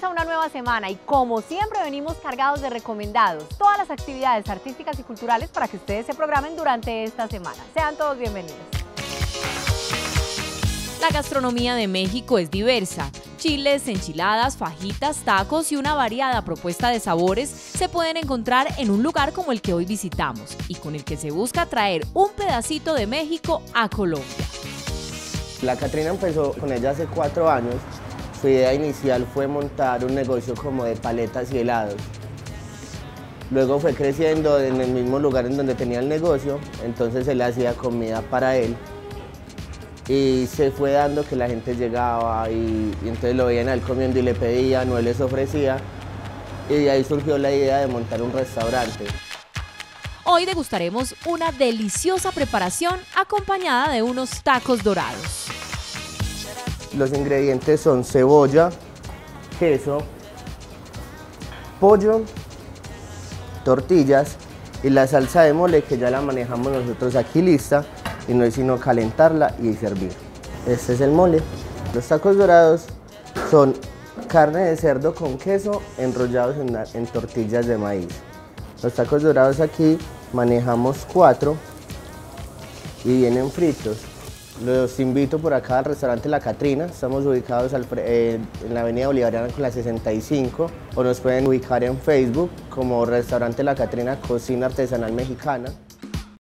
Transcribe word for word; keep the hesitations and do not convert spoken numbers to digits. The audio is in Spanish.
comienza una nueva semana y como siempre venimos cargados de recomendados, todas las actividades artísticas y culturales para que ustedes se programen durante esta semana. Sean todos bienvenidos. La gastronomía de México es diversa. Chiles, enchiladas, fajitas, tacos y una variada propuesta de sabores se pueden encontrar en un lugar como el que hoy visitamos y con el que se busca traer un pedacito de México a Colombia. La Catrina empezó con ella hace cuatro años. Su idea inicial fue montar un negocio como de paletas y helados. Luego fue creciendo en el mismo lugar en donde tenía el negocio, entonces se le hacía comida para él. Y se fue dando que la gente llegaba y, y entonces lo veían a él comiendo y le pedían o él les ofrecía. Y de ahí surgió la idea de montar un restaurante. Hoy degustaremos una deliciosa preparación acompañada de unos tacos dorados. Los ingredientes son cebolla, queso, pollo, tortillas y la salsa de mole que ya la manejamos nosotros aquí lista y no es sino calentarla y servir. Este es el mole. Los tacos dorados son carne de cerdo con queso enrollados en, en tortillas de maíz. Los tacos dorados aquí manejamos cuatro y vienen fritos. Los invito por acá al restaurante La Catrina. Estamos ubicados al, eh, en la avenida Bolivariana con la sesenta y cinco o nos pueden ubicar en Facebook como Restaurante La Catrina Cocina Artesanal Mexicana.